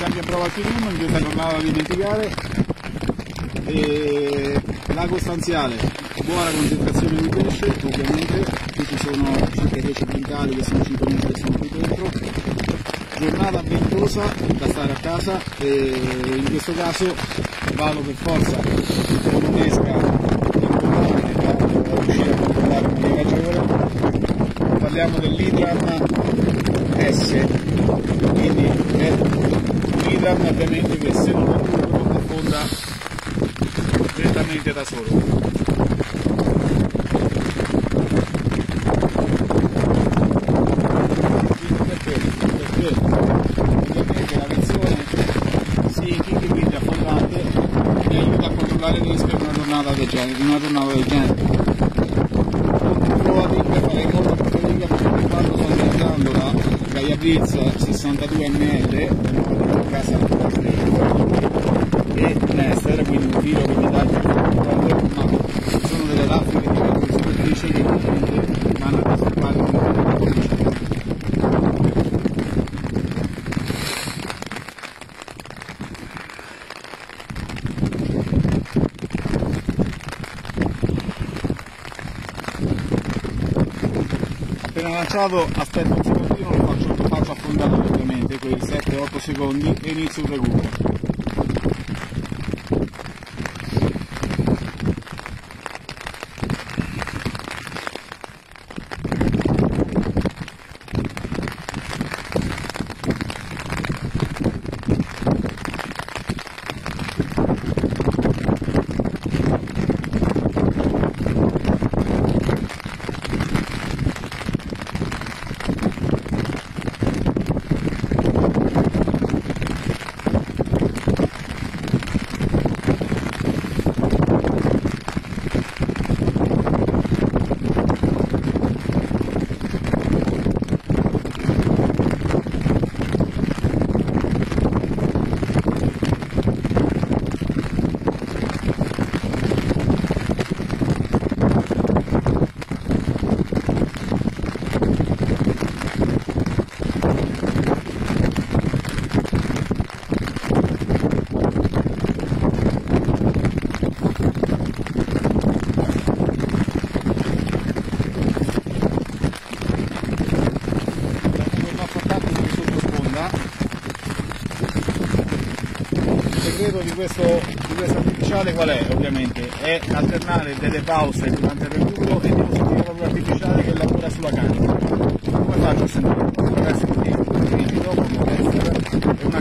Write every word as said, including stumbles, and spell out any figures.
sempre a prova Alpinum in questa giornata da dimenticare. E lago stanziale, buona concentrazione di pesce, ovviamente, qui ci sono circa dieci quintali che sono cinque metri che sono qui dentro. Giornata ventosa da stare a casa e in questo caso vado per forza con un'esca importante da riuscire a controllare un navigatore. Parliamo dell'Idram S, quindi è un Idram ovviamente che se non lo curvo affonda direttamente da solo. Ovviamente la versione si chicchi quindi affondante mi aiuta a controllare il rischio di una giornata del genere, di una giornata del genere. Provate farei molta più fatica perché quando sto utilizzando la Gaia Blitz sessantadue millilitri a casa e Nester, quindi un filo che mi dà il controllo, ma ci sono delle raffiche di calcio di superficie che ovviamente vanno a disturbare un po' di superficie. Appena lanciato aspetto un secondino, lo faccio, lo faccio affondare ovviamente, quei sette otto secondi e inizio il recupero. Il segreto di questo, di questo artificiale qual è? Ovviamente è alternare delle pause durante il recupero e di un sentiero artificiale che lavora sulla carica. Come faccio a sentire? Attraverso il ripido, come tester,